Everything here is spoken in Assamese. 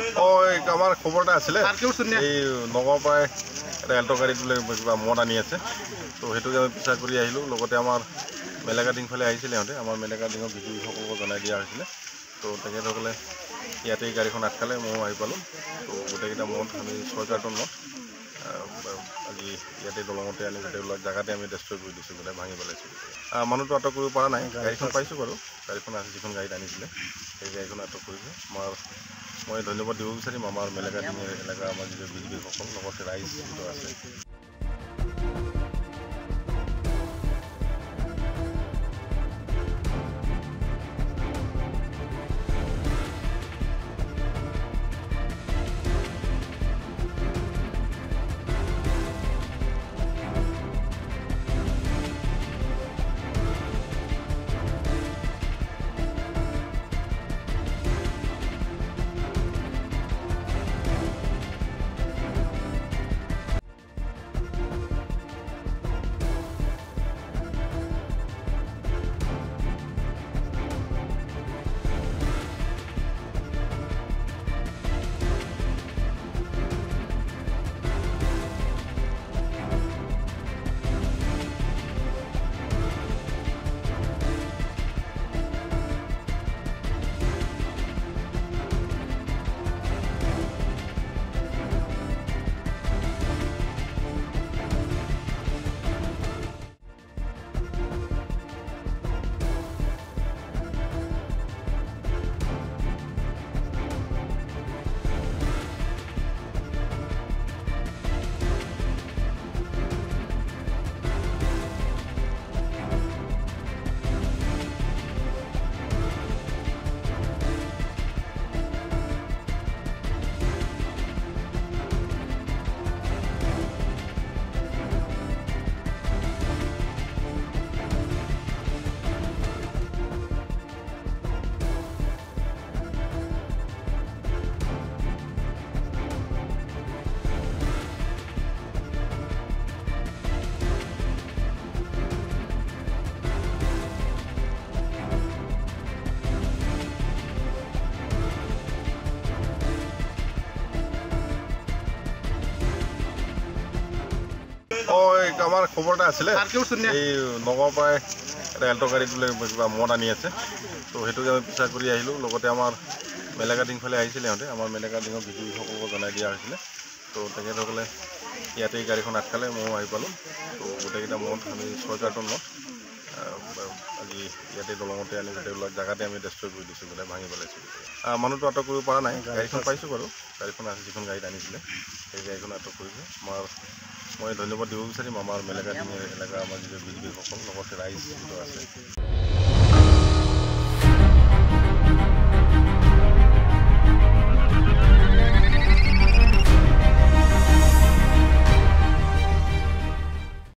আমাৰ খবৰ এটা আছিলে এই নগাঁৱৰ পৰাই এটা এল্ট' গাড়ীত বোলে কিবা মদ আনি আছে। তো সেইটোকে আমি পিছা কৰি আহিলোঁ। লগতে আমাৰ মেলেকা ডিংফালে আহিছিলে সিহঁতে, আমাৰ মেলেকা ডিঙৰ বিজুসকলকো জনাই দিয়া হৈছিলে। তো তেখেতসকলে ইয়াতে গাড়ীখন আটকালে, ময়ো আহি পালোঁ। তো গোটেইকেইটা মদ আমি 6 কাৰ্টন মদ আজি ইয়াতে দলঙতে আনি গোটেই জেগাতে আমি ডেষ্ট্ৰয় কৰি দিছোঁ, গোটেই ভাঙি পেলাইছোঁ। মানুহটো আটক কৰিব পৰা নাই, গাড়ীখন পাইছোঁ বাৰু। গাড়ীখন আছে, যিখন গাড়ীত আনিছিলে সেই গাড়ীখন আটক কৰিছোঁ। মই ধন্যবাদ দিব বিচাৰিম আমাৰ মেলেকা ডিঙৰ এলেকা আমাৰ যিটো বিজুসকল লগতে ৰাইজ যিটো আছে। আমাৰ খবৰ এটা আছিলে এই নগাঁৱৰ পৰাই এটা এল্ট' গাড়ীত বোলে কিবা মদ আনি আছে। তো সেইটোকে আমি পিছা কৰি আহিলোঁ। লগতে আমাৰ মেলেকা ডিংফালে আহিছিলে সিহঁতে, আমাৰ মেলেকা ডিঙৰ বিজুসকলকো জনাই দিয়া হৈছিলে। তো তেখেতসকলে ইয়াতে গাড়ীখন আটকালে, ময়ো আহি পালোঁ। তো গোটেইকেইটা মদ আমি 6 কাৰ্টন মদ আজি ইয়াতে দলঙতে আনি গোটেই জেগাতে আমি ডেষ্ট্ৰয় কৰি দিছোঁ, গোটেই ভাঙি পেলাইছোঁ। মানুহটো আটক কৰিব পৰা নাই, গাড়ীখন পাইছোঁ বাৰু। গাড়ীখন আছে, যিখন গাড়ীত আনিছিলে সেই গাড়ীখন আটক কৰিছোঁ। মই ধন্যবাদ দিব বিচাৰিম আমাৰ মেলেকা ডিঙৰ এলেকা আমাৰ যিটো বিজুসকল লগতে ৰাইজ যিটো আছে।